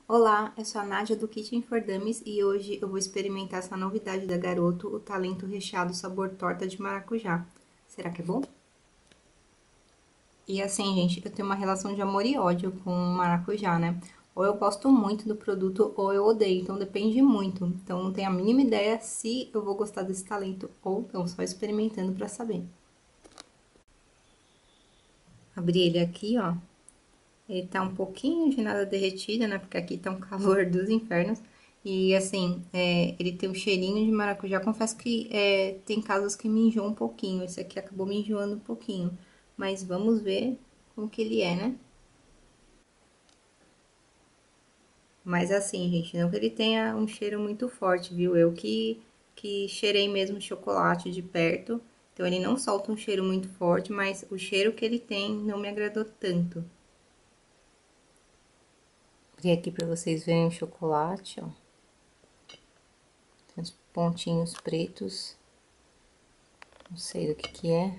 Olá, eu sou a Nádia do Kitchen for Dummies e hoje eu vou experimentar essa novidade da Garoto, o talento recheado sabor torta de maracujá. Será que é bom? E assim, gente, eu tenho uma relação de amor e ódio com o maracujá, né? Ou eu gosto muito do produto ou eu odeio, então depende muito. Então não tenho a mínima ideia se eu vou gostar desse talento ou não, só experimentando pra saber. Abri ele aqui, ó. Ele tá um pouquinho de nada derretida, né? Porque aqui tá um calor dos infernos. E assim, ele tem um cheirinho de maracujá. Confesso que tem casos que me enjoam um pouquinho. Esse aqui acabou me enjoando um pouquinho. Mas vamos ver como que ele é, né? Mas assim, gente, não que ele tenha um cheiro muito forte, viu? Que cheirei mesmo chocolate de perto. Então ele não solta um cheiro muito forte, mas o cheiro que ele tem não me agradou tanto. Abri aqui pra vocês verem o chocolate, ó. Tem uns pontinhos pretos. Não sei do que é.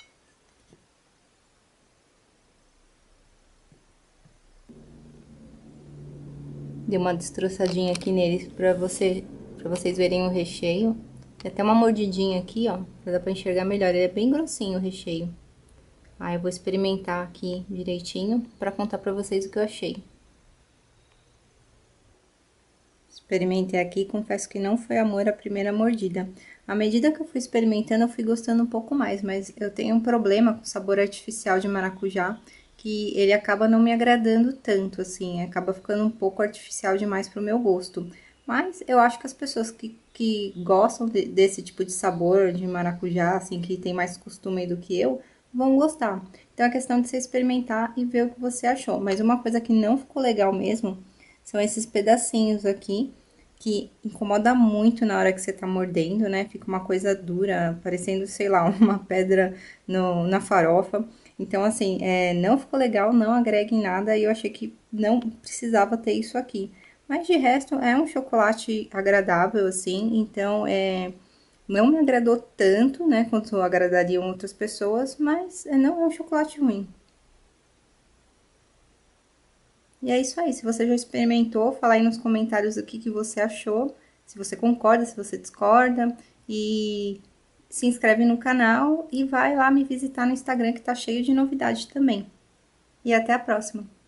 Dei uma destroçadinha aqui nele para vocês verem o recheio. Tem até uma mordidinha aqui, ó, pra dar pra enxergar melhor. Ele é bem grossinho o recheio. Aí eu vou experimentar aqui direitinho pra contar pra vocês o que eu achei. Experimentei aqui e confesso que não foi amor à primeira mordida. À medida que eu fui experimentando, eu fui gostando um pouco mais, mas eu tenho um problema com o sabor artificial de maracujá, que ele acaba não me agradando tanto, assim, acaba ficando um pouco artificial demais pro meu gosto. Mas eu acho que as pessoas que gostam desse tipo de sabor de maracujá, assim, que tem mais costume do que eu, vão gostar. Então é questão de você experimentar e ver o que você achou. Mas uma coisa que não ficou legal mesmo são esses pedacinhos aqui que incomoda muito na hora que você tá mordendo, né? Fica uma coisa dura, parecendo, sei lá, uma pedra na farofa. Então, assim, não ficou legal, não agrega em nada e eu achei que não precisava ter isso aqui. Mas de resto, é um chocolate agradável, assim, então, não me agradou tanto, né, quanto agradariam outras pessoas, mas não é um chocolate ruim. E é isso aí. Se você já experimentou, fala aí nos comentários o que você achou. Se você concorda, se você discorda. E se inscreve no canal e vai lá me visitar no Instagram que tá cheio de novidade também. E até a próxima!